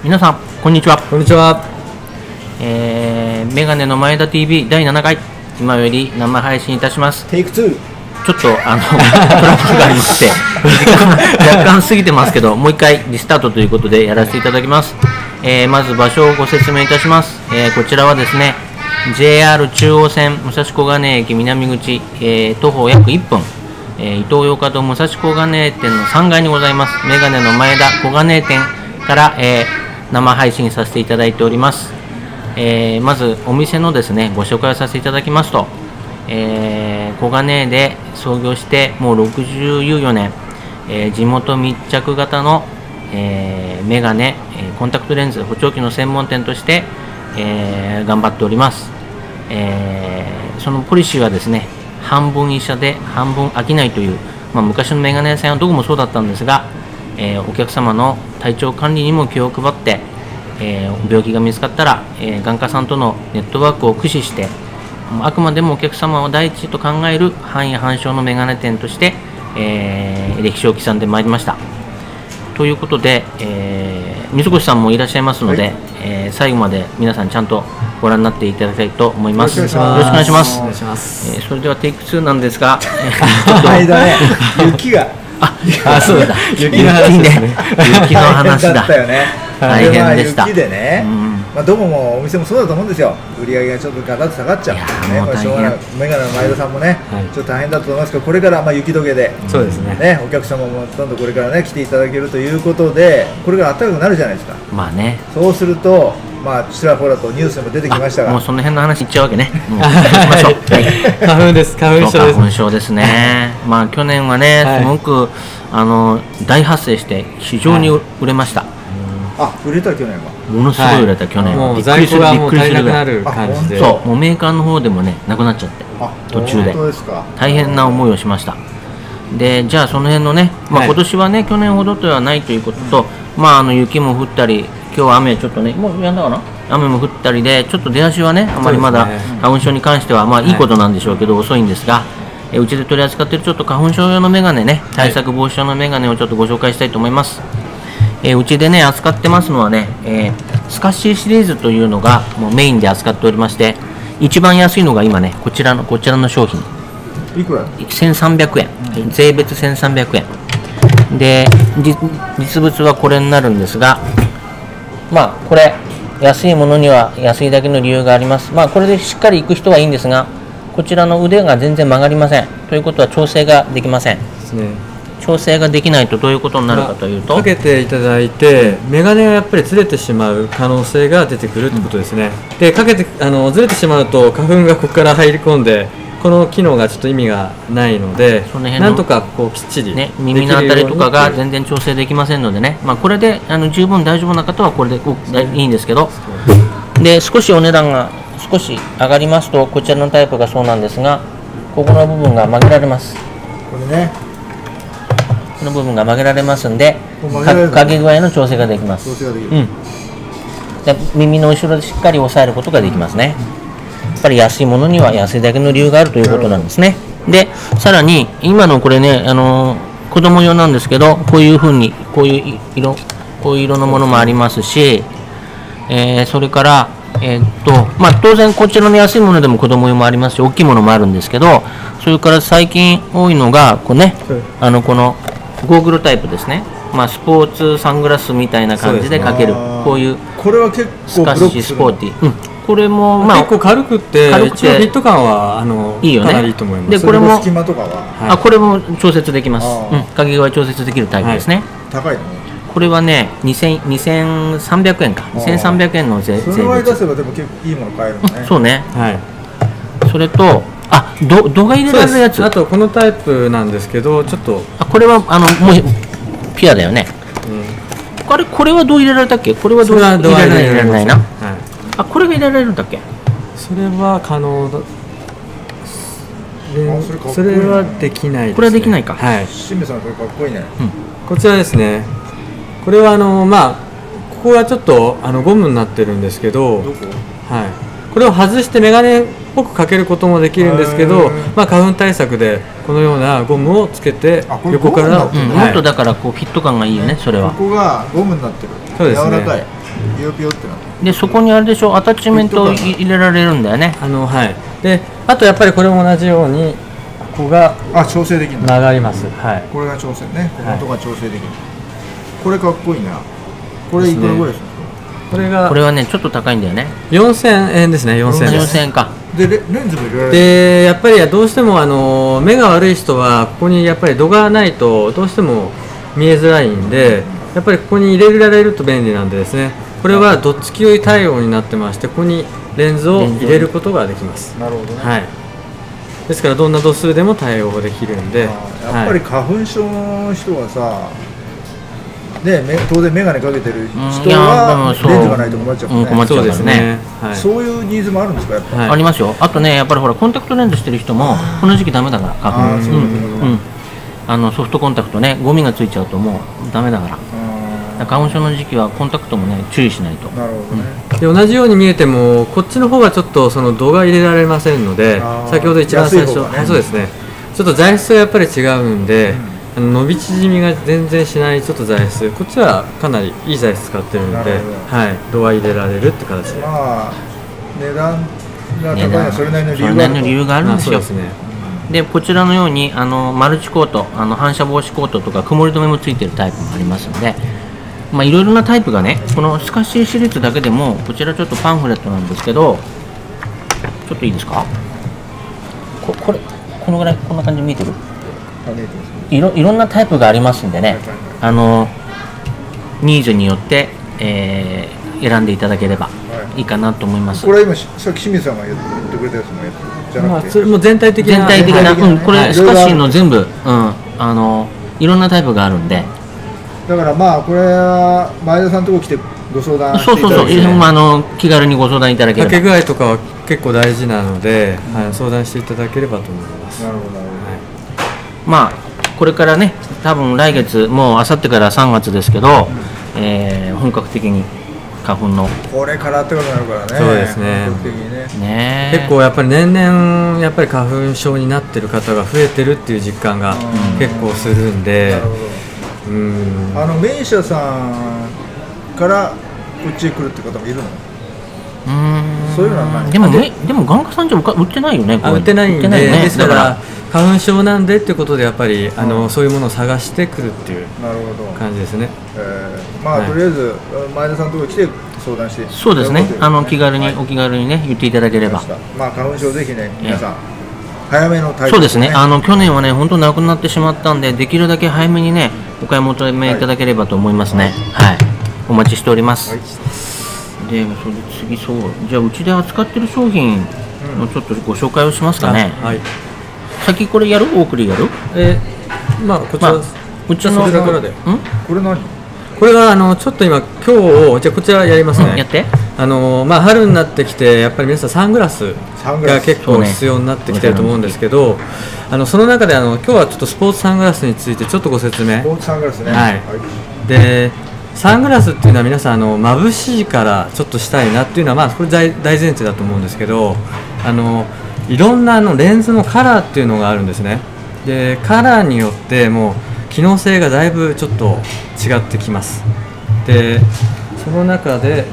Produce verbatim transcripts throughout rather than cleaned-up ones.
皆さんこんにちは。 こんにちは。 えー、メガネの前田 ティーブイ だいななかい、今より生配信いたします。 テイクツー。 ちょっとあのトラブルがありまして時間若干過ぎてますけど、もう一回リスタートということでやらせていただきます。えー、まず場所をご説明いたします。えー、こちらはですね ジェイアール 中央線武蔵小金駅南口、えー、徒歩約いっぷん、えー、イトーヨーカドー武蔵小金店のさんがいにございますメガネの前田小金店から、えー生配信させていただいております。えー、まずお店のですねご紹介をさせていただきますと、えー、小金で創業してもうろくじゅうよねん、えー、地元密着型の、えー、メガネ、えー、コンタクトレンズ補聴器の専門店として、えー、頑張っております。えー、そのポリシーはですね、半分医者で半分商いという、まあ、昔のメガネ屋さんはどこもそうだったんですが、えー、お客様の体調管理にも気を配って、えー、病気が見つかったら、えー、眼科さんとのネットワークを駆使して、あくまでもお客様を第一と考える範囲半鐘のメガネ店として、えー、歴史を刻んでまいりました。ということで、えー、水越さんもいらっしゃいますので、はい、えー、最後まで皆さんちゃんとご覧になっていただきたいと思います。よろしくお願いします。えー、それではテイクツーなんですが、ちょっと間ね、雪があ、あ、そうだ。雪の話ですね。雪の話だ。大変でした。 雪でね、まあどこもお店もそうだと思うんですよ。売り上げがちょっとガタッと下がっちゃう。ね、これしょうがない。メガネの前田さんもね、ちょっと大変だと思いますけど、これからまあ雪解けで、 そうですね。 ね、お客様もどんどんこれからね来ていただけるということで、これから暖かくなるじゃないですか。 まあね。 そうすると。まあ、ちらほらとニュースでも出てきましたが、 もうその辺の話いっちゃうわけね。もう行きましょう。はい、 花粉です。花粉症です。 花粉症ですね。まあ去年はね、すごくあの大発生して非常に売れました。 あ、売れた去年は。 ものすごい売れた去年は。 もう在庫がもう足りなくなる感じで。 そう、もうメーカーの方でもねなくなっちゃって、途中で大変な思いをしました。で、じゃあその辺のね、まあ今年はね去年ほどではないということと、まああの雪も降ったり。今日は雨ちょっとね、もうやんだかな、雨も降ったりで、ちょっと出足はね、あまりまだ花粉症に関しては、まあいいことなんでしょうけど、遅いんですが、えうちで取り扱っているちょっと花粉症用のメガネね、対策防止用のメガネをちょっとご紹介したいと思います。えうちでね、扱ってますのはね、えー、スカッシーシリーズというのがもうメインで扱っておりまして、一番安いのが今ね、こちらの、こちらの商品。 いくら？ せんさんびゃくえん、うん、税別せんさんびゃくえん。で、実物はこれになるんですが、まあこれ安いものには安いだけの理由があります。まあこれでしっかりいく人はいいんですが、こちらの腕が全然曲がりません。ということは調整ができません。ですね。調整ができないとどういうことになるかというと、 かけていただいてメガネがやっぱりずれてしまう可能性が出てくるってことですね。うん、でかけてあのずれてしまうと花粉がここから入り込んで。この機能がちょっと意味がないので、なんとかこうきっちり、ね、 耳のあたりとかが全然調整できませんのでね、まあ、これであの十分大丈夫な方はこれでいいんですけど、で少しお値段が少し上がりますと、こちらのタイプがそうなんですが、ここの部分が曲げられます。 これね、 この部分が曲げられますんで、かけ具合の調整ができます。調整ができる、うん、で耳の後ろでしっかり押さえることができますね。やっぱり安いものには安いだけの理由があるということなんですね。で、さらに今のこれね、あのー、子供用なんですけど、こういうふうにこういう色、こういう色のものもありますし、えー、それから、えー、っとまあ、当然こちらの安いものでも子供用もありますし、大きいものもあるんですけど、それから最近多いのがこうね、あのこのゴーグルタイプですね。まあ、スポーツサングラスみたいな感じでかける、こういうこれは結構スカッシースポーティー。うん、これもまあ結構軽くて、一応フィット感はあのいいよね。 かなりいいと思います。 でこれも隙間とかは、 あ、これも調節できます。うん、かけ具合調節できるタイプですね。 高いの？ これはね、にせんさんびゃくえんか。にせんさんびゃくえんの税別。 それは出せばでも結構いいもの買えるのね。 そうね。 はい。 それと、あ、ど度が入れられるやつ。 あとこのタイプなんですけど、ちょっとあ、これはあのもうピュアだよね。うん。あれこれはどう入れられたっけ？これはどう入れられないな。はい。あ、これが入れられるんだっけ？ それは可能だ。それはできないですね。 これはできないか。 はい。 清水さんこれかっこいいね。 うん。こちらですね。これはあのまあここがちょっとあのゴムになってるんですけど、 どこ？ はい。これを外してメガネっぽくかけることもできるんですけど、まあ花粉対策でこのようなゴムをつけて横から、 うん、もっとだからこうフィット感がいいよね、それは。 ここがゴムになってる。 そうですね。 柔らかい。 ピヨピヨってなって。 でそこにあれでしょ、アタッチメントを入れられるんだよね。 あのはいであとやっぱりこれも同じようにここがあ調整できるん曲がります。はい。 これが調整ね、ここのとこが調整できる、これかっこいいな。これいくらぐらいですか？ これがこれはねちょっと高いんだよね。 よんせんえんですね。よんせんえんです。 よんせんえんか。 でレレンズも入れられる。 でやっぱりどうしてもあの目が悪い人はここにやっぱり度がないとどうしても見えづらいんで、やっぱりここに入れられると便利なんでですね、これはどっちき酔い対応になってまして、ここにレンズを入れることができます。 なるほどね。 はい。ですからどんな度数でも対応できるんで、 やっぱり花粉症の人はさ、ね、め当然眼鏡かけてる人はレンズがないと困っちゃうもんね。 困っちゃうですね。 そういうニーズもあるんですか、やっぱり。 ありますよ。あとね、やっぱりほらコンタクトレンズしてる人もこの時期ダメだから、花粉。うん。あのソフトコンタクトね、ゴミがついちゃうともうダメだから。花粉症の時期はコンタクトもね注意しないと。 なるほどね。 で同じように見えてもこっちの方はちょっとその度が入れられませんので、先ほど一番最初、ね、そうですね。ちょっと材質がやっぱり違うんで。うんあの伸び縮みが全然しないちょっと材質、こっちはかなりいい材質使ってるので、はい、度は入れられるって形で、 まあ値段が高いのはそれなりの理由があるの理由があるんですよ。 そうですね。 でこちらのようにあのマルチコート、あの反射防止コートとか曇り止めもついてるタイプもありますので、まあいろいろなタイプがね、このスカッシーシリーズだけでもこちらちょっとパンフレットなんですけど、ちょっといいですか？ここれこのぐらいこんな感じ見えてる？いろいろんなタイプがありますんでね、あのニーズによって、えー、選んでいただければいいかなと思います。 これ今さっき清水さんが言ってくれたやつもやつじゃなくて、 まあ、それも全体的な全体的な、うん、これスカッシーの全部、うん、あのいろんなタイプがあるんで、 だからまあこれは前田さんのところ来てご相談していただいて、 そうそうそう、あの気軽にご相談いただければ。 かけ具合とかは結構大事なので、はい、相談していただければと思います。 なるほどなるほど。 まあこれからね、多分来月もうあさってからさんがつですけど、うん、えー、本格的に花粉のこれからってことになるからね。 そうですね。 本格的にね。 ね結構やっぱり年々やっぱり花粉症になってる方が増えてるっていう実感が結構するんで、 なるほど。うん。あの名医者さんからこっちへ来るって方もいるの？ うーん。 そういうのはない。 でもね、でも眼科さんじゃ売ってないよね。 あ、売ってないんで、ね、ですから花粉症なんでっていうことでやっぱり、うん、あのそういうものを探してくるっていう感じですね。 えー、まあ、はい、とりあえず前田さんのところに来て相談して、 そうですね。あの気軽に、はい、お気軽にね言っていただければ。 まあ花粉症ぜひね皆さん、早めの対策、ね、 そうですね。あの去年はね本当なくなってしまったんで、できるだけ早めにねお買い求めいただければと思いますね。はい。はい、お待ちしております。はい、でそれ次そうじゃあうちで扱ってる商品のちょっとご紹介をしますかね。うん、はい。先これやる？オークリーやる？ えー、まあこちら、まあ、 うちのからで。ん？ これ何？ これはあのちょっと今今日じゃあこちらやりますね。 うん、やって。 あのまあ春になってきてやっぱり皆さんサングラスが結構必要になってきてると思うんですけど、ね、あのその中であの今日はちょっとスポーツサングラスについてちょっとご説明。 スポーツサングラスね。 はい。はい、でサングラスっていうのは皆さんあの眩しいからちょっとしたいなっていうのはまあこれ大大前提だと思うんですけど、あのいろんなあのレンズのカラーっていうのがあるんですね。でカラーによってもう機能性がだいぶちょっと違ってきます。でその中で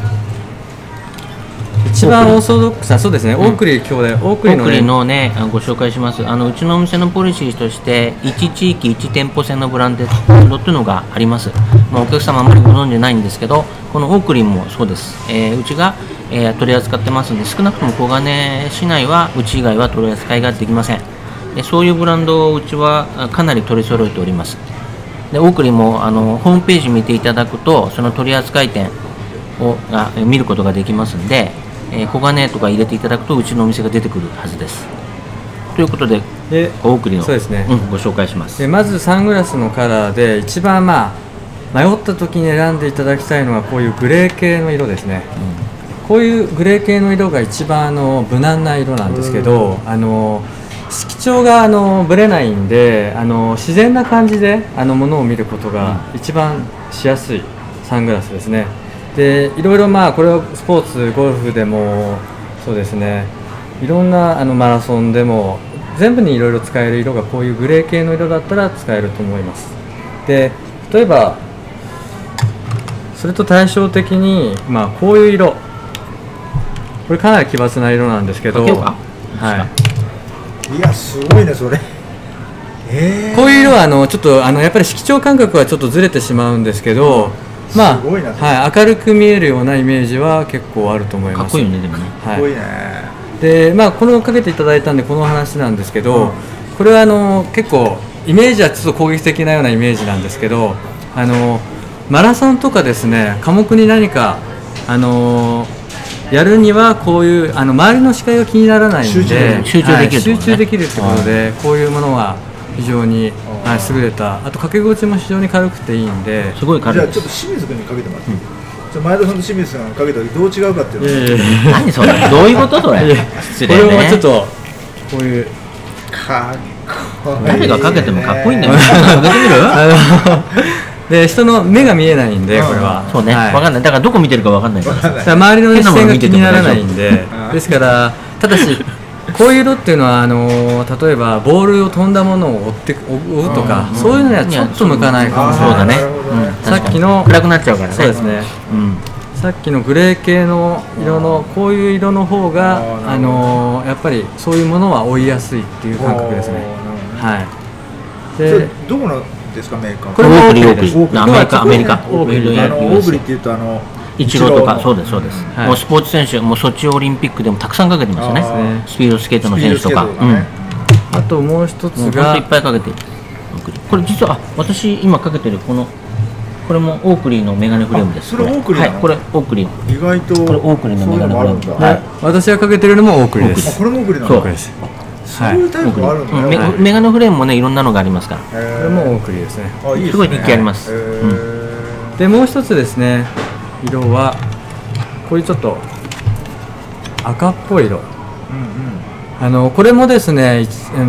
一番オーソドックスなそうですね、うん、オークリー兄弟オークリーの、ね、 オークリーのねご紹介します。あのうちのお店のポリシーとしていち地域いち店舗制のブランドっていうのがあります。まあ、お客様あんまりご存じないんですけど、このオークリーもそうです。えー、うちが、えー、取り扱ってますので、少なくとも小金市内はうち以外は取り扱いができません。でそういうブランドをうちはかなり取り揃えております。でオークリーもあのホームページ見ていただくとその取扱店をあ見ることができますので、えー、小金とか入れていただくとうちのお店が出てくるはずです。ということででオークリーのそうですね、 うん、ご紹介します。 でまずサングラスのカラーで一番まあ迷った時に選んでいただきたいのはこういうグレー系の色ですね。うん、こういうグレー系の色が一番あの無難な色なんですけど、あの色調があのブレないんであの自然な感じであのものを見ることが一番しやすいサングラスですね。でいろいろまあこれはスポーツゴルフでもそうですね、いろんなあのマラソンでも全部にいろいろ使える色がこういうグレー系の色だったら使えると思います。で例えばそれと対照的に、まあ、こういう色、これかなり奇抜な色なんですけど、はい、 いやすごいねそれ。えー、 こういう色はあのちょっとあのやっぱり色調感覚はちょっとずれてしまうんですけど、まあ、はい、明るく見えるようなイメージは結構あると思います。 かっこいいねでもね。 かっこいいね。 で、まあ、このかけていただいたんでこの話なんですけど、うん、これはあの結構イメージはちょっと攻撃的なようなイメージなんですけど、あのマラソンとかですね、科目に何かあのやるにはこういうあの周りの視界が気にならないんで集中できる、 集中できるってことで、こういうものは非常に、はい、優れた。あと掛け心地も非常に軽くていいんで。 すごい軽い。 じゃあちょっと清水君にかけてもらって、うん、じゃ前田さんと清水さんがかけた時どう違うかっていうのは何それどういうことそれ失礼ね。 これもちょっとこういうかっこいい、ね、 誰がかけてもかっこいいんだよかけてみるで人の目が見えないんで、これはそうね、はい、分かんない。だからどこ見てるか分かんないから、 だから周りの視線が気にならないんでですから、ただしこういう色っていうのはあの例えばボールを飛んだものを追って追うとか、そういうのにはちょっと向かないかもしれない。 そうだね、 さっきの暗くなっちゃうからね。 そうですね、うん、さっきのグレー系の色のこういう色の方があのやっぱりそういうものは追いやすいっていう感覚ですね。はい。 でどこのですかメーカー？ これもオークリー、オークリー。アメリカ、アメリカ。 オークリー。あのオークリーっていうとあのイチローとか、そうですそうです。もうスポーツ選手、もうソチオリンピックでもたくさんかけてますよね。スピードスケートの選手とか。 あともう一つがいっぱいかけてる。これ実はあ私今かけてるこのこれもオークリーのメガネフレームです。 それオークリー？ はい、これオークリー。 意外とこれオークリーのメガネフレーム。 はい。私がかけてるのもオークリーです。 これもオークリーなの？ そうです。 そういうタイプがあるんだね。 メガネフレームもねいろんなのがありますから。 これもオークリーですね。 すごい人気あります。 でもう一つですね、色はこういうちょっと赤っぽい色。あのこれもですね、うん、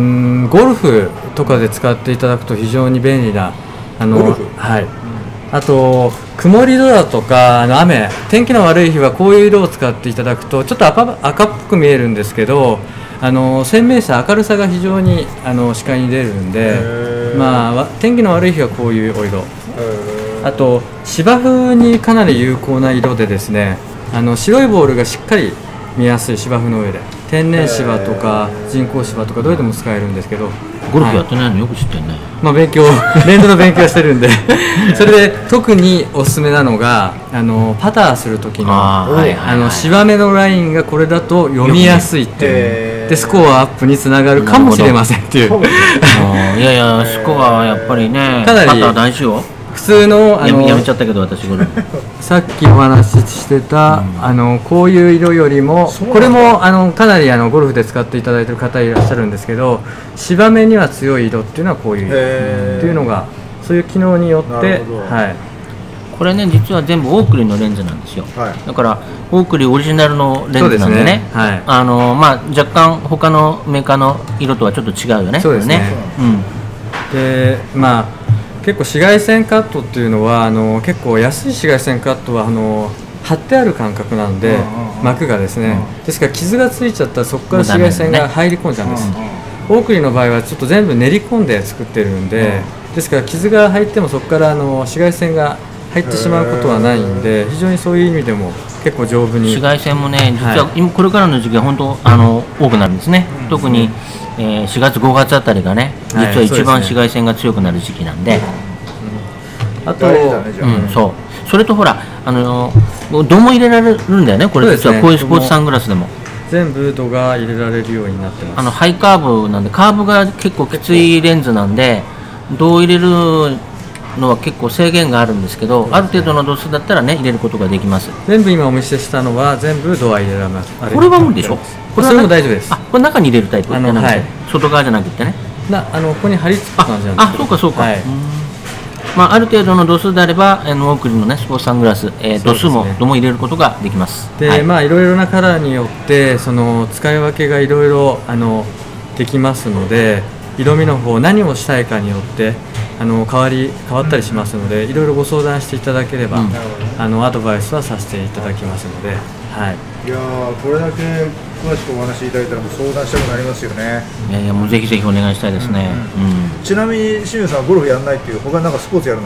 ゴルフとかで使っていただくと非常に便利なあのはい。あと曇り空とかあの雨、天気の悪い日はこういう色を使っていただくとちょっと赤、赤っぽく見えるんですけど、あの鮮明さ、明るさが非常にあの視界に出るんで、まあ、天気の悪い日はこういうお色。あと芝生にかなり有効な色でですね、あの白いボールがしっかり見やすい芝生の上で天然芝とか人工芝とかどれでも使えるんですけど、 ゴルフやってないのよく知ってるね。 まあ勉強レンドの勉強してるんでそれで特におすすめなのがあのパターする時のあの芝目のラインがこれだと読みやすいっていうでスコアアップにつながるかもしれませんっていう。 いやいやスコアはやっぱりねかなりパター大事よ。 普通のあのやめちゃったけど私ゴルフさっきお話ししてた、うん、あのこういう色よりもこれもあのかなりあのゴルフで使っていただいている方いらっしゃるんですけど、芝目には強い色っていうのはこういう色っていうのがそういう機能によって、はい、 これね実は全部オークリーのレンズなんですよ、はい、だからオークリーオリジナルのレンズなんでね、でねはい、あのまあ、若干他のメーカーの色とはちょっと違うよね。 そうですね、うん、でまあ結構紫外線カットっていうのはあの結構安い紫外線カットはあの貼ってある感覚なんで、膜がですね、ですから傷がついちゃったらそこから紫外線が入り込んじゃうんです。オークリーの場合はちょっと全部練り込んで作ってるんで、ですから傷が入ってもそこからあの紫外線が入ってしまうことはないんで、非常にそういう意味でも結構丈夫に。 紫外線もね実は今これからの時期は本当あの多くなるんですね、特にえー、しがつごがつあたりがね実は一番紫外線が強くなる時期なんで、 あと、 うん、そうそれとほらあの度も入れられるんだよねこれ実はこういうスポーツサングラスでも全部度が入れられるようになってます。 あのハイカーブなんでカーブが結構きついレンズなんで度を入れるのは結構制限があるんですけど、ある程度の度数だったらね入れることができます。 全部今お見せしたのは全部度は入れられます。 これは無理でしょ。 これそれも大丈夫です。 あ、これ中に入れるタイプ。あの、はい、外側じゃなくてね。 な、あのここに貼り付く感じなんです。 あ、そうかそうか。はい、まあある程度の度数であれば、あのオークリーのねスポーツサングラス、えー、度数も度も入れることができます。 で、はい、まあいろいろなカラーによってその使い分けがいろいろあのできますので、色味の方何をしたいかによってあの変わり変わったりしますので、いろいろご相談していただければ、うん、あのアドバイスはさせていただきますので、はい。 いやーこれだけ詳しくお話しいただいたらもう相談したくなりますよね。 いやいやもうぜひぜひお願いしたいですね。 ちなみに清水さんはゴルフやらないっていう他になんかスポーツやるの？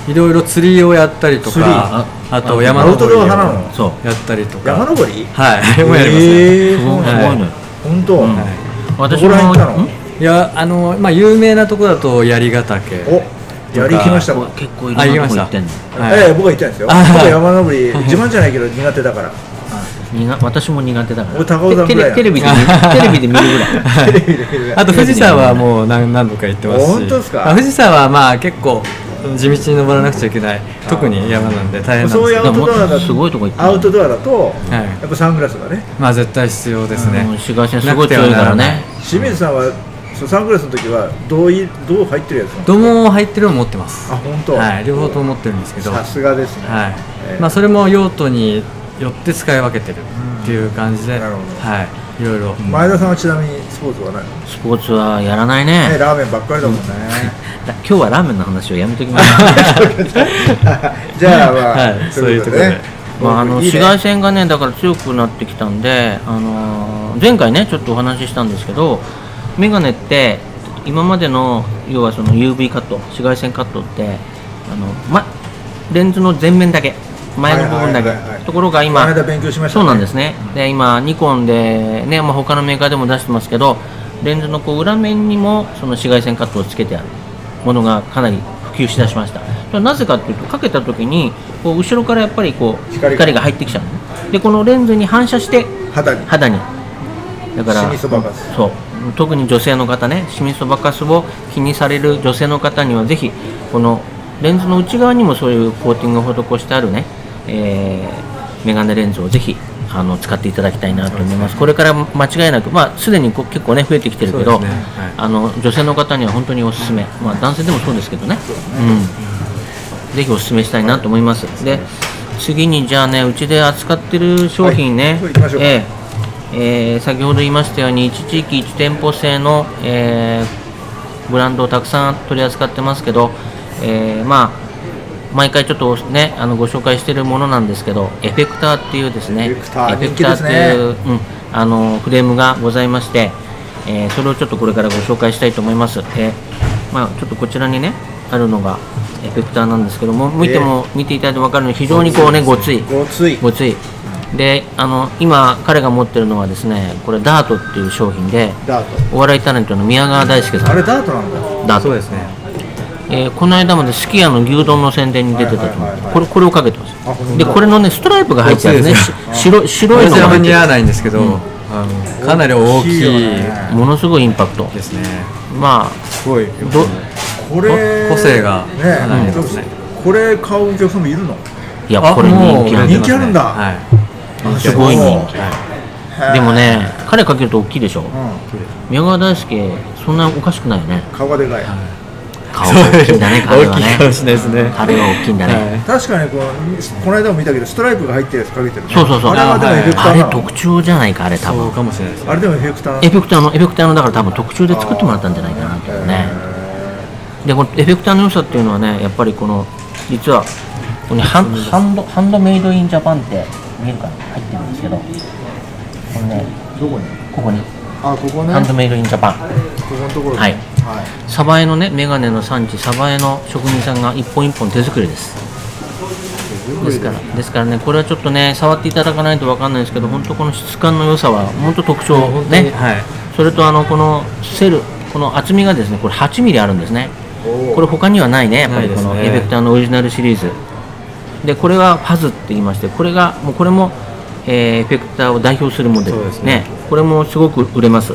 いろいろ釣りをやったりと釣りか、あとあ山登りアウトドア派なをのそうやったりとか、 山登りはいもうやりますね。 えーすごいすそうなのごいのよ。 本当、 うんはい私どこらも辺行ったのんいやあのまあ有名なとこだと槍ヶ岳。 おやり行きましたもん、 結構いろんなとこ行ってんの。 はいええ僕は行ったんですよ。 あ僕は山登り自慢じゃないけど苦手だから。 苦私も苦手だから。 俺高尾山テぐらいなのレテレビで見テレビで見るぐらい。 テレビで見るあと富士山はもう何何度か行ってますし。 本当ですかまあ富士山はまあ結構地道に登らなくちゃいけない特に山なんで大変なんですそういうアウトドアだとすごいとこ行ってるアウトドアだと、 はいやっぱサングラスがね。 まあ絶対必要ですね。 うん紫外線すごい強いからね。 清水さんはそうサングラスの時はどういどう入ってるやつなの？ ども入ってるの持ってます。 あ本当。 はい両方とも持ってるんですけど。 さすがですね。 はいええまあそれも用途によって使い分けてるっていう感じで、 なるほどはいいろいろ。 前田さんはちなみにスポーツは何？ねスポーツはやらないね。 ラーメンばっかりだもんね。 だ今日はラーメンの話をやめときます。 じゃあまあ、 はいそういうことでね。 まあ、あのいいね紫外線がねだから強くなってきたんで、あのー前回ねちょっとお話ししたんですけど、メガネって今までの要はその ユーブイ カット紫外線カットってあの、ま、レンズの前面だけ前の部分だけ、 はいはいはいはいところが今この間勉強しましたね。 そうなんですね。で今ニコンでね、まあ、他のメーカーでも出してますけど、レンズのこう裏面にもその紫外線カットをつけてあるものがかなり普及しだしました。なぜかというとかけた時にこう後ろからやっぱりこう光が光が入ってきちゃうのね。でこのレンズに反射して肌に肌にだからシミそばかすそう特に女性の方ね、シミそばかすを気にされる女性の方にはぜひこのレンズの内側にもそういうコーティングを施してあるね、えーメガネレンズをぜひあの使っていただきたいなと思います。これから間違いなく、まあ、すでにこう結構ね増えてきてるけど、 そうですねはいあの女性の方には本当におすすめ、まあ、男性でもそうですけどね、うん、ぜひおすすめしたいなと思います。で次にじゃあねうちで扱ってる商品ね、 はい行きましょうかえーえー先ほど言いましたようにいち地域いち店舗制の、えーブランドをたくさん取り扱ってますけど、えーまあ毎回ちょっとねあのご紹介しているものなんですけど、エフェクターっていうですねエフェクターエフェクターっていう、うん、あのフレームがございまして、えーそれをちょっとこれからご紹介したいと思います。えーまあ、ちょっとこちらにねあるのがエフェクターなんですけども、見ても見ていただいて分かるように非常にこうねごついごつい。 ごついで、あの今彼が持ってるのはですねこれダートっていう商品で、 ダーお笑いタレントの宮川大輔ト。 さんあれダートなんだ。 ダート、 そうですね。 えーこの間まですき家の牛丼の宣伝に出てたと思う、 はいはいはいはいこれこれをかけてます。 あほんとでこれのねストライプが入ってるんですね。し白い白いのこちらが入ってるも似合わないんですけど、 うんあのかなり大きい大きいよねものすごいインパクト。 ですね。 まあすごいどこれ個性がねかなりありますね。 これ買うお客さんもいるの？ いやこれもう人気なんで人気あるんだはい。 すごい人気。 へーでもね彼かけると大きいでしょ。 うん。 宮川大輔そんなおかしくないよね。 顔がでかい。 顔が大きいんだね彼は大きいかもしね。 れないですね。 彼は大きいんだね。 はい確かにこのこの間も見たけどストライプが入ってるやつかけてるね。 そうそうそうあれはでもエフェクタあれーなの？ 特徴じゃないかあれ多分。 そうかもしれないですね。 あれでもエフェクターなの？ エフェクターのエフェクターのだから多分特注で作ってもらったんじゃないかなというね。でこのエフェクターの良さっていうのはねやっぱりこの実はここにハンハンドハンドメイドインジャパンって見えるかな入ってるんですけど、このねどこに？ ここにあ、ここね。 ハンドメイドインジャパン。 ここのところね。 はいはい。 鯖江のねメガネの産地鯖江の職人さんが一本一本手作りです。ですからですからねこれはちょっとね触っていただかないと分かんないですけど、本当この質感の良さは本当特徴本当にね。 はい。 それとあのこのセルこの厚みがですねこれはちミリあるんですね。 おーこれ他にはないねやっぱりこないですねのエフェクターのオリジナルシリーズで、これはファズって言いまして、これがもうこれも、えーエフェクターを代表するモデルそうですねこれもすごく売れます。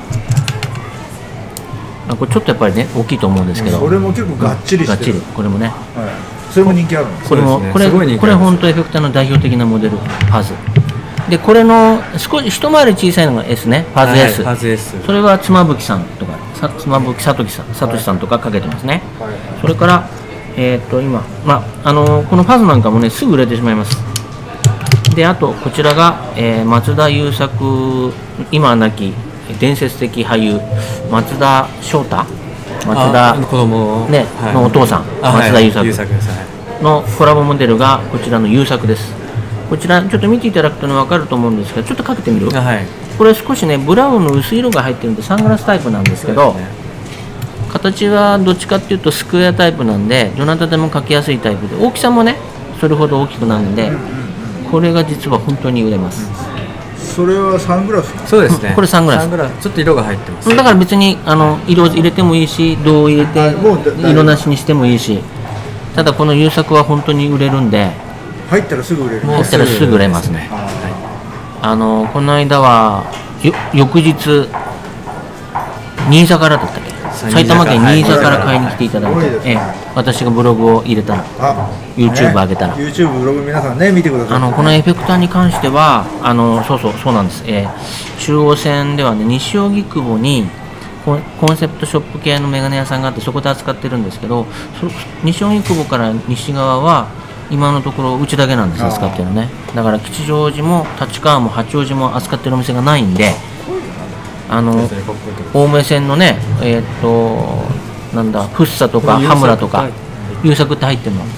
あこれちょっとやっぱりね大きいと思うんですけど、 それも結構がっちりがっちりしてる。 これもねはい。それも人気あるの？ これも、 そうですねこれすごい人気ありますこれ本当エフェクターの代表的なモデルファズで、これの少し一回り小さいのが S ね、ファズ S、 はいファズ S。 それは妻夫木さんとかさ妻夫木聡さん聡さんとかかけてますね。 はい。 それから、えー、と今、まああのーこのファズなんかもねすぐ売れてしまいます。であとこちらが、えー松田優作、今は亡き伝説的俳優松田翔太松田あ子供ねはいのお父さんあはい松田優作優作ですはいのコラボモデルがこちらの優作です。こちらちょっと見ていただくと、ね、分かると思うんですけど、ちょっとかけてみる。 あはい。 これ少しねブラウンの薄い色が入ってるんでサングラスタイプなんですけど、 そうですね形はどっちかっていうとスクエアタイプなんで、どなたでも描きやすいタイプで、大きさもねそれほど大きくないんで、これが実は本当に売れます。 それはサングラス？ そうですね。 これサングラス。 サングラスちょっと色が入ってます。 だから別にあの色入れてもいいし、銅を入れて色なしにしてもいいし、ただこの優作は本当に売れるんで、 入ったらすぐ売れる。 入ったらすぐ売れますね。あのこの間はよ翌日新座からだったっけ、埼玉県新座から買いに来ていただいて、ええ、私がブログを入れたら YouTube 上げたら、 ね、YouTube ブログ皆さんね見てください。 あのこのエフェクターに関してはあのそうそうそうなんです、えー、中央線ではね西荻窪にコンセプトショップ系のメガネ屋さんがあって、そこで扱ってるんですけど、そ西荻窪から西側は今のところうちだけなんです、扱ってるのね。だから吉祥寺も立川も八王子も扱ってるお店がないんで、あの青梅線のね、えー、っとなんだ福生とか羽村とか優作って入ってるの。うん。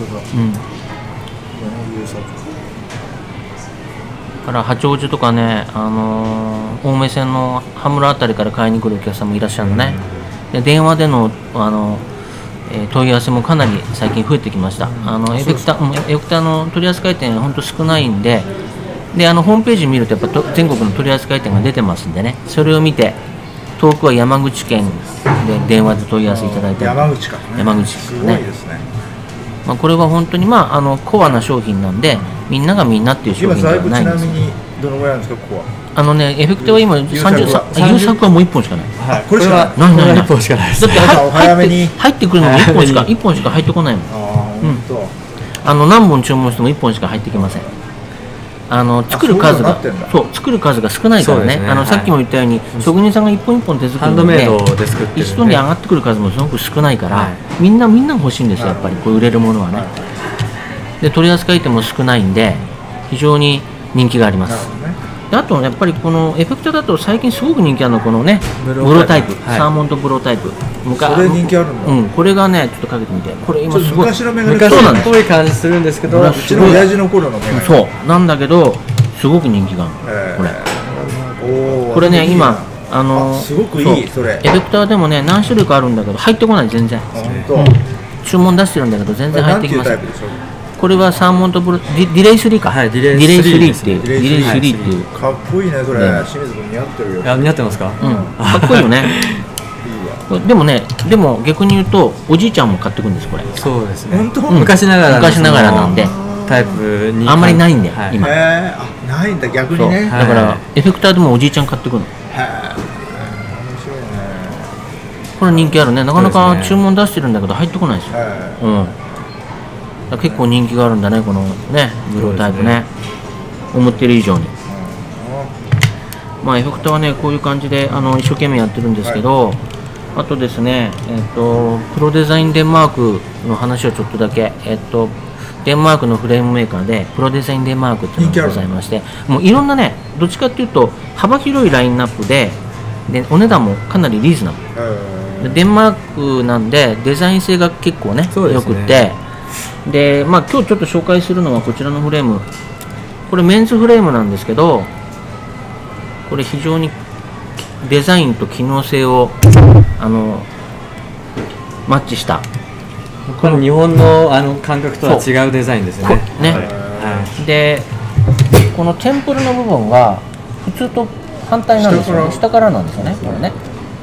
から八王子とかね、あのー、青梅線の羽村あたりから買いに来るお客さんもいらっしゃるのね。で電話での、あのえー、問い合わせもかなり最近増えてきました。あのエフェクター、エフェクターの取り扱い店は本当少ないんで、であのホームページ見るとやっぱと全国の取り扱い店が出てますんでね、それを見て遠くは山口県で電話で問い合わせいただいたり、 山口からね、 山口すごいですね。 まあこれは本当にまああのコアな商品なんで、みんながみんなっていう商品ではないんです。 今ちなみにどのぐらいなんですか、ここは。 あのね、エフェクターは今さんじゅうさん、優作はもういっぽんしかない。 はい、これしかない。ないないない。 いっぽんしかないです。 だってお早めに入ってくるのもいっぽんしかいっぽんしか入ってこないもん。 ああ、本当。 あの何本注文してもいっぽんしか入ってきません。あの作る数がそう作る数が少ないからね。あのさっきも言ったように職人さんが一本一本手作りので一度に上がってくる数もすごく少ないから、みんなみんな欲しいんですよ、やっぱりこう売れるものはね。で取り扱い店も少ないんで非常に人気があります。であとやっぱりこのエフェクターだと最近すごく人気あるのこのねブロータイプ、サーモンとブロータイプ。 それ人気あるんだ。 うん、これがねちょっとかけてみて、これ今すごい昔のメガネ昔っぽい感じするんですけど、 うちの親父の頃のメガネ。 そうなんだけどすごく人気があるこれ。これね今あのすごくいいそれ。 エフェクターでもね何種類かあるんだけど入ってこない全然。注文出してるんだけど全然入ってきません。これはサーモンとブロディレイスリーか、 はい、ディレイスリーっていうディレイスリーっていう。 かっこいいねそれ。清水君似合ってるよ。 あ、似合ってますか。 うん、かっこいいよね。でもね、でも逆に言うとおじいちゃんも買ってくるんですこれ。 そうですね。 本当？ 昔ながら昔ながらなんでタイプにあんまりないんで今。 へえ、あ、ないんだ逆にね。 だからエフェクターでもおじいちゃん買ってくるの。へえ、面白いね。 これ人気あるね。なかなか注文出してるんだけど入ってこないですよ。うん。結構人気があるんだねこのねブロータイプね、思ってる以上に。まあエフェクターはねこういう感じであの一生懸命やってるんですけど、あとですね、えっとプロデザインデンマークの話をちょっとだけ、えっとデンマークのフレームメーカーでプロデザインデンマークっていうのがございまして、もういろんなねどっちかっていうと幅広いラインナップで、でお値段もかなりリーズナブル。デンマークなんでデザイン性が結構ねよくって、でまあ今日ちょっと紹介するのはこちらのフレーム。これメンズフレームなんですけど、これ非常にデザインと機能性をあのマッチした、 この日本のあの感覚とは違うデザインですよね。 ね、はい、でこのテンプルの部分が普通と反対なんですよね。下からなんですよねこれね。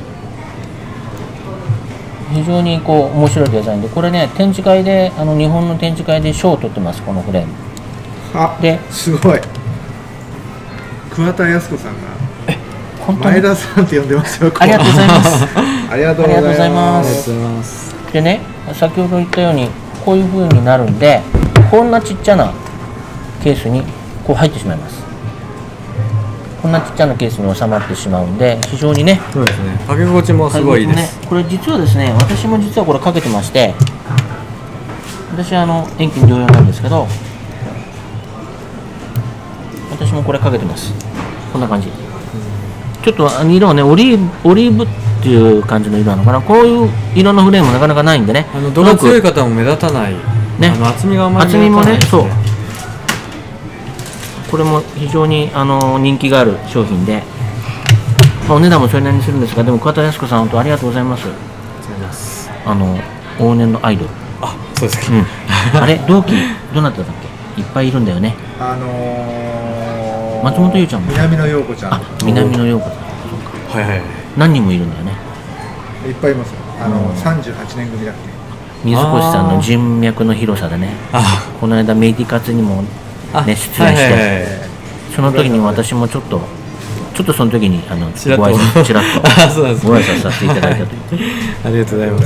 非常にこう面白いデザインで、これね展示会であの日本の展示会で賞を取ってますこのフレーム。 あ、ですごい。桑田靖子さんが前田さんって呼んでますよ。 ありがとうございます。 ありがとうございます。 でね、先ほど言ったようにこういう風になるんで、こんなちっちゃなケースにこう入ってしまいます。こんなちっちゃなケースに収まってしまうんで非常にね。 そうですね。かけ心地もすごいいいです。 ね、これ実はですね、私も実はこれかけてまして、私はあの遠近両用なんですけど、私もこれかけてます。こんな感じ。ちょっと色はねオリーブオリーブっていう感じの色なのかな。こういう色のフレームなかなかないんでね。 あの度が強い方も目立たない。ね。あの厚みがあんまり目立たないですね。厚みもね、そう。これも非常にあの人気がある商品で、まあ、お値段もそれなりにするんですが、でも桑田靖子さん本当ありがとうございます。 ます。 あの往年のアイドル。 あ、そうですか、 うん、あれ同期どなただっけ、いっぱいいるんだよね。 あのー、 松本優ちゃんも、 南野陽子ちゃん、 あ、南野陽子さん、そうか、 はいはい、 何人もいるんだよね。 いっぱいいますよ。あの、 うん、 さんじゅうはちねん組だっけ。 水越さんの人脈の広さでね、 あこの間メディカツにも、ね、出演して、はいはいはい、その時に私もちょっとちょっとその時にあのご挨拶ちらっとご挨拶させていただいたというありがとうございます。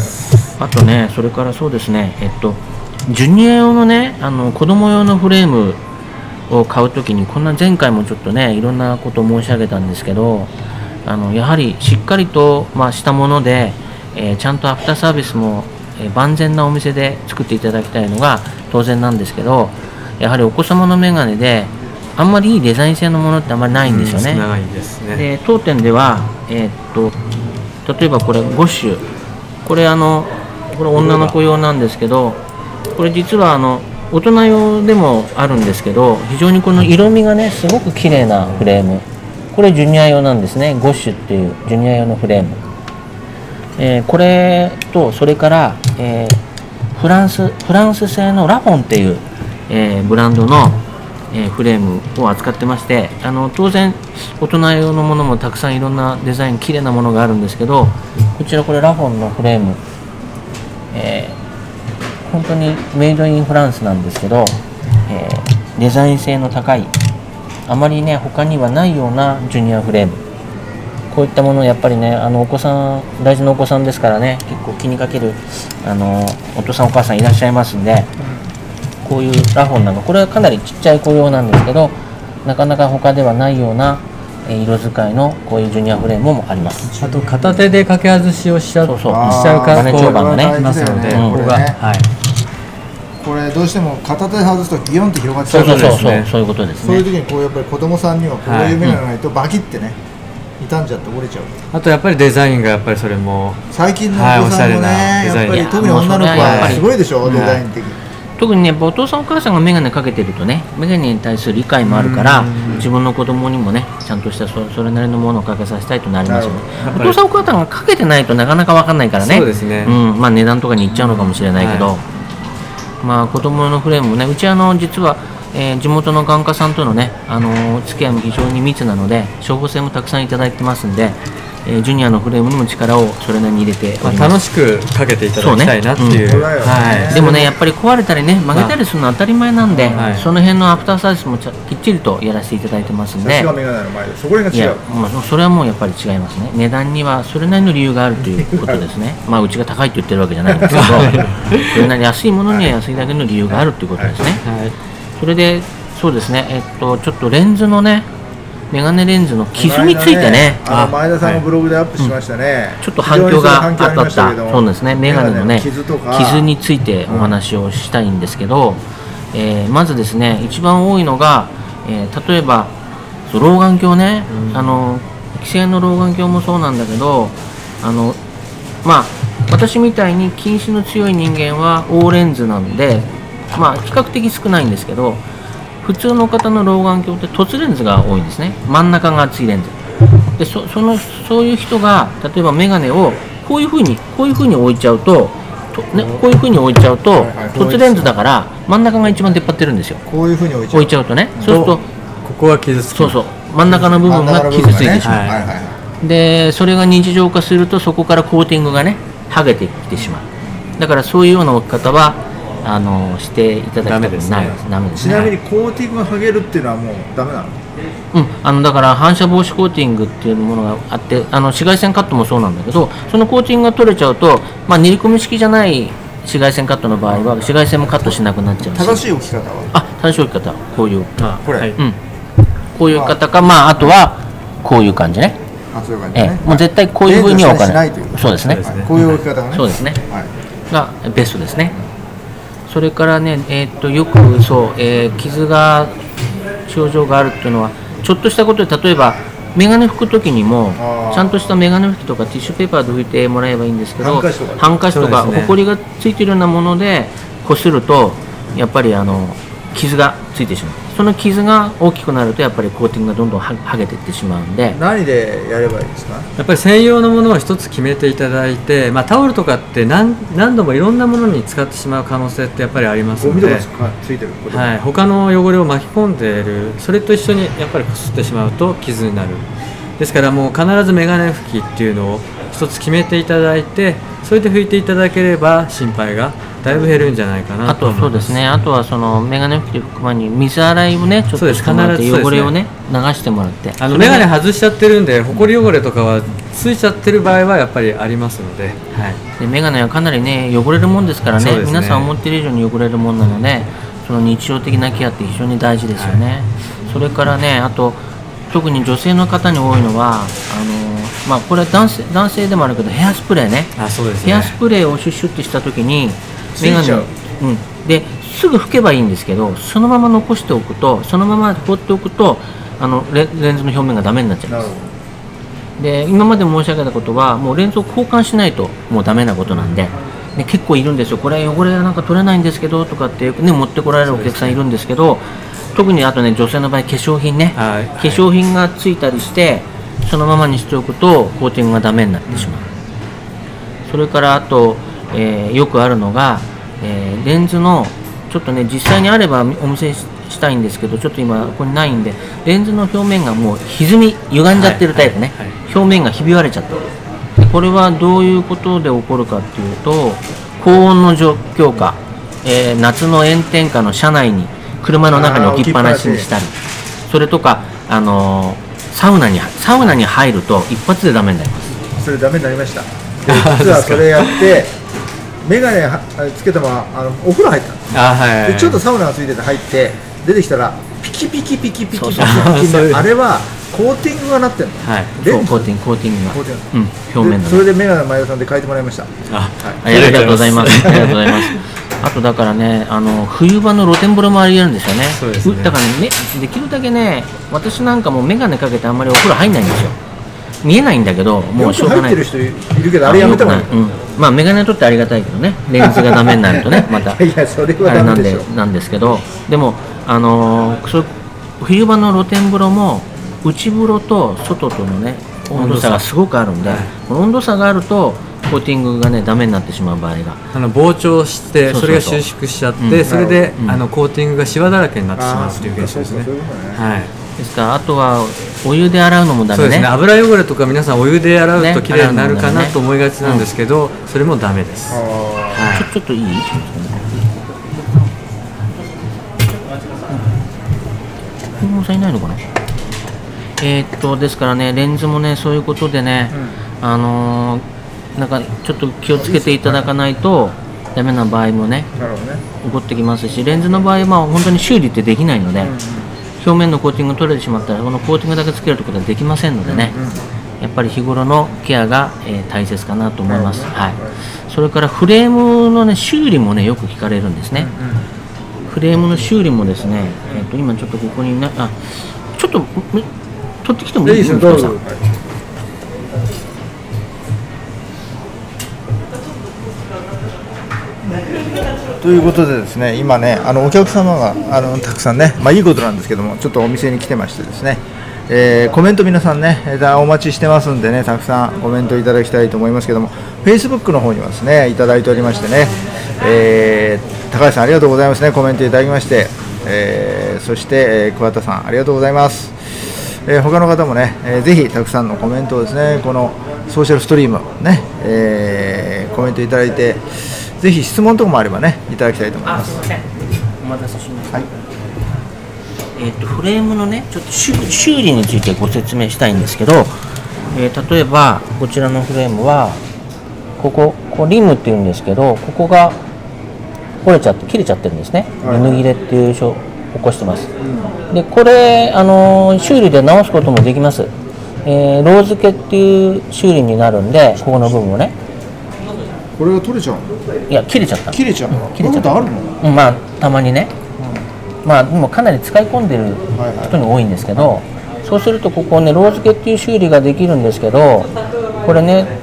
あとね、それからそうですね、えっとジュニア用のね、あの子供用のフレームを買うときに、こんな前回もちょっとねいろんなことを申し上げたんですけど、あのやはりしっかりと、まあ、したもので、えー、ちゃんとアフターサービスも、えー、万全なお店で作っていただきたいのが当然なんですけど、やはりお子様のメガネであんまりいいデザイン性のものってあんまりないんですよね。 ないですね。 で当店では、えー、っと例えばこれゴッシュ、これあのこれ女の子用なんですけど、これ実はあの大人用でもあるんですけど、非常にこの色味がねすごく綺麗なフレーム、これジュニア用なんですね。ゴッシュっていうジュニア用のフレーム、えー、これとそれから、えー、フランスフランス製のラフォンっていう、えー、ブランドの、えー、フレームを扱ってまして、あの当然大人用のものもたくさんいろんなデザイン綺麗なものがあるんですけど、こちらこれラフォンのフレーム、えー本当にメイドインフランスなんですけど、えー、デザイン性の高い、あまりね他にはないようなジュニアフレーム、こういったものをやっぱりね、あのお子さん、大事なお子さんですからね、結構気にかけるあのお父さんお母さんいらっしゃいますんで、こういうラフォンなんか、これはかなりちっちゃい子用なんですけど、なかなか他ではないような色使いのこういうジュニアフレームもあります。 あと片手で掛け外しをしちゃうそうそうしちゃうかバネ長板がねいますので、 うん、 ここが、はい、 これどうしても片手で外すとビヨンって広がっちゃうそうそうそう、 ね、 そういうことですね。 そういう時にこうやっぱり子供さんにはこういうメガネがないとバキってね、傷んじゃって折れちゃう。 あとやっぱりデザインがやっぱりそれも最近のお子さんもね、 はい、 やっぱり特に女の子はすごいでしょ、デザイン的に。 特にね、お父さんお母さんがメガネかけてるとね、メガネに対する理解もあるから、自分の子供にもねちゃんとした そ, それなりのものをかけさせたいとなりますよね。お父さんお母さんがかけてないとなかなか分かんないからね。 そうですね、 うんまあ、値段とかにいっちゃうのかもしれないけど、はい、まあ子供のフレームもね、うちあの実は、えー、地元の眼科さんとのね、あのー、付き合いも非常に密なので、処方箋もたくさんいただいてますんで、えー、ジュニアのフレームにも力をそれなりに入れております。 まあ、楽しくかけていただきたいなっていう。 そうね、うんはい、でもねやっぱり壊れたりね曲げたりするのは当たり前なんで、 はい、 その辺のアフターサービスもちゃきっちりとやらせていただいてますんで、 さすがメガネの前でそこが違う。 いや、まあ、それはもうやっぱり違いますね。値段にはそれなりの理由があるということですねまあうちが高いと言ってるわけじゃないんですけどそれなりに安いものには安いだけの理由があるということですね。はい、それでそうですね、えっとちょっとレンズのねメガネレンズの傷についてね、 あの前田さんのブログでアップしましたね、 はいうん、ちょっと反響があったったそうですね、メガネのね傷についてお話をしたいんですけど、うんえー、まずですね一番多いのが、えー、例えば老眼鏡ね、うん、あの既製の老眼鏡もそうなんだけど、あのまあ私みたいに近視の強い人間は大レンズなんで、まあ比較的少ないんですけど、普通の方の老眼鏡って凸レンズが多いんですね。真ん中が厚いレンズで、 そ, そのそういう人が例えばメガネをこういうふうにこういうふうに置いちゃうと、とね、こういうふうに置いちゃうと、はいはい、凸レンズだから真ん中が一番出っ張ってるんですよ。 こういうふうに置いちゃう, う置いちゃうとね、そうするとここが傷つく。 そうそう真ん中の部分が傷ついてしまう、ねはいはいはい、でそれが日常化するとそこからコーティングがね剥げてきてしまう。だからそういうような置き方はあのしていただきたくないです。ダメですね。 ちなみにコーティングが剥げるっていうのはもうダメなの？ うん、あのだから反射防止コーティングっていうものがあって、あの紫外線カットもそうなんだけど、そのコーティングが取れちゃうと、まあ、練り込み式じゃない紫外線カットの場合は紫外線もカットしなくなっちゃうし。 正しい置き方は？ あ、正しい置き方こういうあこれ、はい、 うん、こういう方か、まああとはこういう感じね。 あそういう感じね。 ええ、もう絶対こういう風には置かない。そうですね。 こういう置き方がね。 そうですね。 はい、 がベストですね。それからね、えー、っとよくそう、えー、傷が症状があるっていうのはちょっとしたことで、例えばメガネ拭くときにもちゃんとしたメガネ拭きとかティッシュペーパーで拭いてもらえばいいんですけど、ハンカチとかほこりがついてるようなものでこするとやっぱりあの傷がついてしまう。その傷が大きくなるとやっぱりコーティングがどんどんは剥げていってしまうんで、 何でやればいいですか？ やっぱり専用のものを一つ決めていただいて、まあ、タオルとかって何何度もいろんなものに使ってしまう可能性ってやっぱりありますので、 ゴミとかついてること、 はい、他の汚れを巻き込んでいる、それと一緒にやっぱりこすってしまうと傷になる。ですからもう必ずメガネ拭きっていうのを一つ決めていただいて、それで拭いていただければ心配がだいぶ減るんじゃないかなと思います。 あとそうですね、あとはそのメガネ拭きで拭く前に水洗いをねちょっとしてもらって、汚れをね流してもらって、 あのメガネ外しちゃってるんで、ほこり汚れとかはついちゃってる場合はやっぱりありますので、はい、 でメガネはかなりね汚れるもんですからね、 そうですね、 皆さん思っている以上に汚れるもんなので、その日常的なケアって非常に大事ですよね、はい、それからね、あと特に女性の方に多いのは、あのまあ、これは男性、男性でもあるけどヘアスプレーね、 あ、そうですね、 ヘアスプレーをシュッシュッてした時にメガネ、うん、ですぐ拭けばいいんですけど、そのまま残しておくと、そのまま放っておくとあの レ, レンズの表面がダメになっちゃいます。で今まで申し上げたことは、もうレンズを交換しないともうダメなことなんで、で結構いるんですよ、これ汚れがなんか取れないんですけどとかって、ね、持ってこられるお客さんいるんですけど、特にあとね、女性の場合化粧品ね、はい、化粧品がついたりしてそのままにしておくとコーティングがダメになってしまう、うん、それからあと、えー、よくあるのが、えー、レンズのちょっとね、実際にあればお見せしたいんですけど、ちょっと今ここにないんで、レンズの表面がもう歪み歪んじゃってるタイプね、はいはいはい、表面がひび割れちゃってる。でこれはどういうことで起こるかっていうと、高温の状況下、えー、夏の炎天下の車内に車の中に置きっぱなしにしたり、それとか、あのー、サウナにサウナに入ると一発でダメになります。 それダメになりました。実はそれやってメガネつけたままあのお風呂入ったんです、 あ、はいはいはい、 でちょっとサウナがついてて入って出てきたらピキピキピキピキピキピキ、あれはコーティングがなってるの、 はい、そうコーティングコーティングが、うん、表面の、ね、 それでメガネの前田さんで書いてもらいました。 あ、はい、ありがとうございます。ありがとうございます。あとだからね、あの冬場の露天風呂もありえるんですよね。 そうですね。 だからね、できるだけね、私なんかもメガネかけてあんまりお風呂入んないんですよ。見えないんだけど、もうしょうがない。 よく入ってる人いるけど、あれやめてもいい。 うん、まあメガネにとってありがたいけどね、レンズがダメになるとね、またいやそれはダメでしょ。 あれなんでなんですけど、でもあのー、そ冬場の露天風呂も内風呂と外とのね温度差がすごくあるんで、はい、この温度差があるとコーティングがねダメになってしまう場合が、 あの膨張してそれが収縮しちゃって、それで、うん、あのコーティングがシワだらけになってしまうっていう現象ですね。はい。 ですからあとはお湯で洗うのもダメね。 そうですね。油汚れとか皆さんお湯で洗うときれいになるかなと思いがちなんですけど、それもダメです。 はい、ちょちょっといい？もういないのかな。えー、っとですからね、レンズもねそういうことでね、うん、あのー、なんかちょっと気をつけていただかないとダメな場合もね、起こってきますし、レンズの場合は本当に修理ってできないので、うんうん、表面のコーティング取れてしまったらこのコーティングだけつけることはできませんのでね、うんうん、やっぱり日頃のケアが、えー、大切かなと思います。はい。それからフレームのね修理もねよく聞かれるんですね。うんうん、フレームの修理もですね、えー、と今ちょっとここになあちょっと取ってきてもいいですか。どうぞ。 ということでですね、今ねあのお客様があのたくさんね、まあいいことなんですけども、ちょっとお店に来てましてですね、えー、コメント皆さんねお待ちしてますんでね、たくさんコメントいただきたいと思いますけども、Facebook の方にはですねいただいておりましてね、えー、高橋さんありがとうございますね、コメントいただきまして、えー、そして、えー、桑田さんありがとうございます。えー、他の方もね、えー、ぜひたくさんのコメントをですね、このソーシャルストリームね、えー、コメントいただいて、ぜひ質問とかもあればねいただきたいと思います。 あ、すみません。お待たせしました。はい。えっとフレームのねちょっと修理についてご説明したいんですけど、えー、例えばこちらのフレームはこここうリムっていうんですけど、ここが折れちゃって切れちゃってるんですね。リム切れっていう症を起こしてます。うん、でこれあのー、修理で直すこともできます。えー、ロー付けっていう修理になるんで、ここの部分をね。 これが取れちゃうの？ いや切れちゃった。 切れちゃうの？ 切れちゃった。 あるの？ うん、まあたまにね。うん、まあでもかなり使い込んでる人に多いんですけど、はいはい、そうするとここねロー付けっていう修理ができるんですけど、これね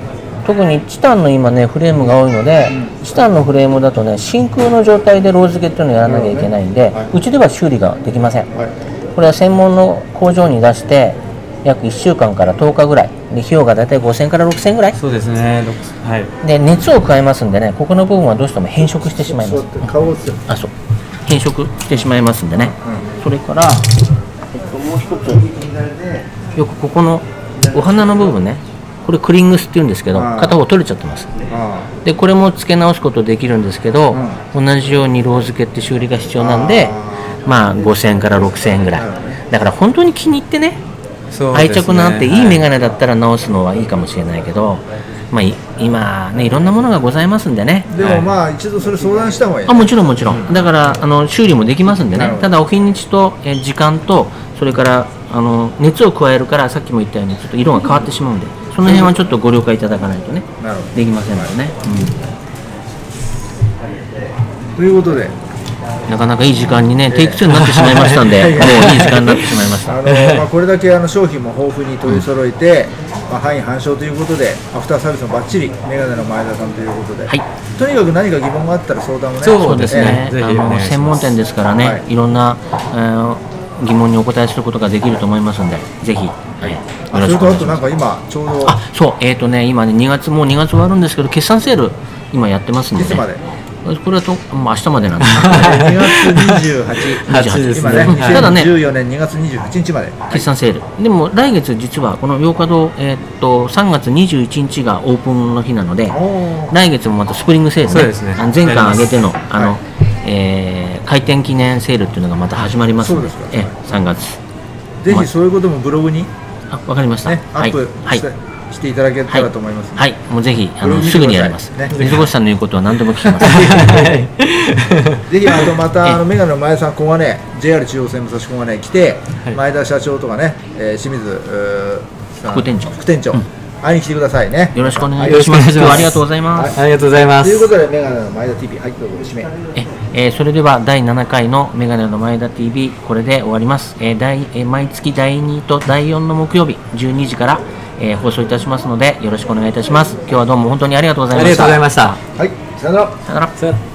特にチタンの今ねフレームが多いので、チタンのフレームだとね真空の状態でロー付けっていうのをやらなきゃいけないんで、うちでは修理ができません。これは専門の工場に出して約いっしゅうかんからとおかぐらいで、費用がだいたいごせんからろくせんぐらい。 そうですね、はい、 で熱を加えますんでね、ここの部分はどうしても変色してしまいます。あ、そう、変色してしまいますんでね、うん、それから、えっと、もう一つ、よくここのお花の部分ね、これクリングスっていうんですけど、片方取れちゃってます。でこれも付け直すことできるんですけど、うん、同じようにロー付けって修理が必要なんで、まあごせんからろくせんぐらい。だから本当に気に入ってね、愛着のあっていいメガネだったら直すのはいいかもしれないけど、まあ、今ねいろんなものがございますんでね。 でもまあ一度それ相談した方がいい、ね、 あ、もちろんもちろん。だからあの修理もできますんでね。ただお日にちとえ時間と、それからあの熱を加えるから、さっきも言ったようにちょっと色が変わってしまうんで、その辺はちょっとご了解いただかないとねできませんのでね、 うん、ということでなかなかいい時間にね、テイクツーになってしまいましたんで、もういい時間になってしまいました。 あの、まあ、これだけあの商品も豊富に取り揃えて、うん、まあ、範囲半笑ということで、アフターサービスもバッチリ、メガネの前田さんということで、はい、とにかく何か疑問があったら相談をね、 そうですね、えー、あの専門店ですからね、はい、いろんな、えー、疑問にお答えすることができると思いますので、ぜひ、はい、よろしくお願いします。それとあとなんか今ちょうど、 あ、そう、えっ、ー、とね、今ね、にがつ、もうにがつ終わるんですけど、決算セール今やってますんで、ね、 いつまで？ これはと、まあ、明日までなんですにがつにじゅうはち、今ね、ただね、にせんじゅうよねんにがつにじゅうはちにちまで決算セール、はい、でも来月実はこの洋華堂、えー、っとさんがつにじゅういちにちがオープンの日なので、来月もまたスプリングセールね、ね、前回上げてのあの、はい、えー、開店記念セールっていうのがまた始まりますので、そうですか、えさんがつぜひそういうこともブログに、 あ、わかりました、ね、 アップして、はい、していただけたらと思います、ね、 はい、はい、もうぜひあのすぐにやります、ね、水越さんの言うことは何でも聞きますぜひあとまたあのメガネの前田さん、ここがね ジェイアール 中央線武蔵小金井来て、はい、前田社長とかね、えー、清水副店長副店長、うん、会いに来てくださいね。 よろしくお願いします。今日はありがとうございます。 ありがとうございます。 ということでメガネの前田 ティーブイ、はい、どうぞ締め。 え、えー、それではだいななかいのメガネの前田 ティーブイ これで終わります。えー、第えー、毎月だいにとだいよんの木曜日じゅうにじから、えー、放送いたしますのでよろしくお願いいたします。今日はどうも本当にありがとうございました。 ありがとうございました。 はい、さよなら。 さよなら。